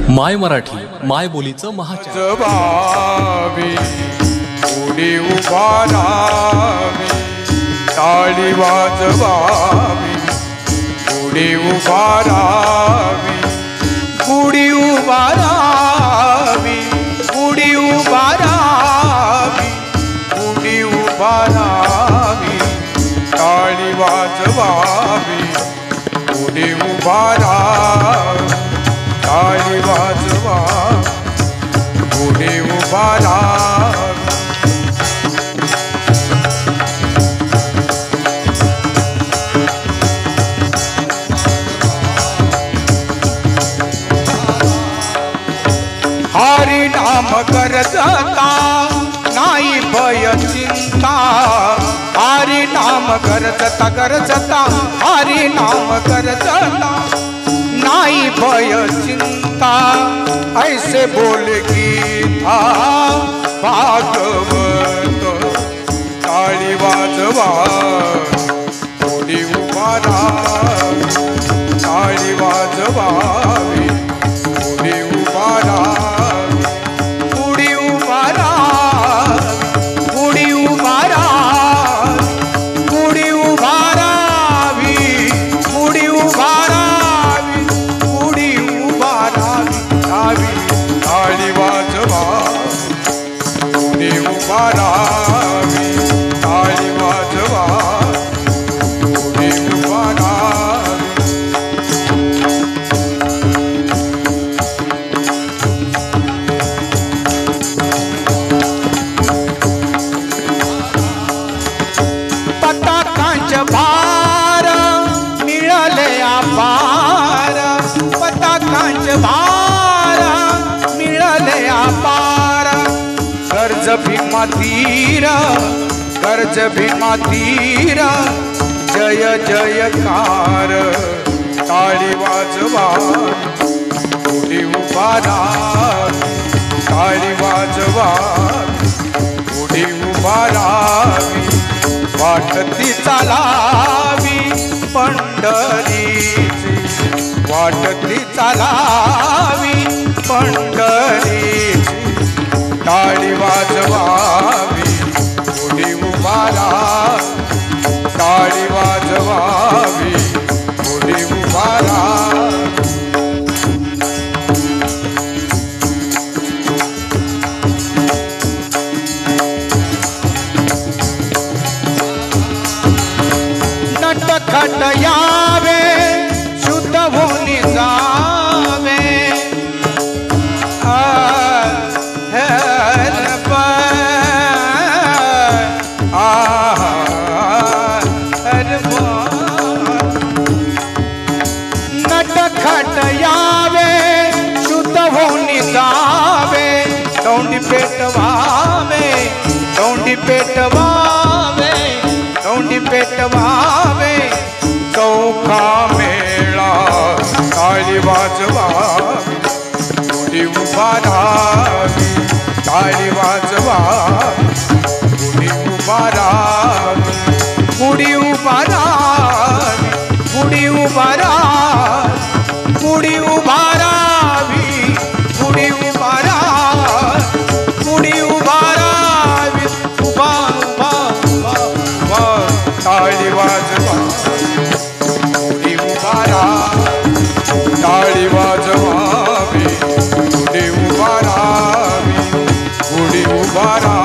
माय मराठी माय बोलीचं महाचॅनल उडी उभारावी टाळी वाजवावी उडी उभारावी उडी उभारावी उडी उभारावी उडी उभारावी टाळी वाजवावी उडी उभारावी टाळी वाजवा उडी उभारावी हरी नाम करता नाही भय चिंता हरी नाम करता हरी नाम करता नाही भय चिंता ऐसे बोल गीता भागवत टाळी वाजवा उडी उभारावी टाळी वाजवावी उडी उभारावी उडी उभारावी उडी उभारावी उडी उभारावी उडी उभारावी उडी उभारावी टाळी वाजवावी उडी उभारावी टाळी वाजवावी उडी उभारावी पताकांचे भार मिळाले अपार पताकांचे भार मिळाले अपार कर्ज भीमा तीर जय जयकार टाळी वाजवा उडी उभारावी टाळी वाजवा उडी उभारावी वाटती चालावी पंढरीची वाटती चालावी पंढरीची टाळी वाजवावी उडी उभारावी टाळी वाजवावी उडी उभारावी नटखट यावे शुद्ध होऊन जावे नटखट यावे शुद्ध होऊन जावे तोंडी पेटवावे तोंडी पेटवावे तोंडी पेटवावे चौका मेळा टाळी वाजवावी उडी उभारावी टाळी वाजवावी उडी उभारावी उडी उभारावी उडी उभारावी उडी उभारावी उडी उभारावी उडी उभारावी उभा उभा उभा उभा टाळी वाजवावी उडी उभारावी टाळी वाजवावी उडी उभारावी उडी उभारावी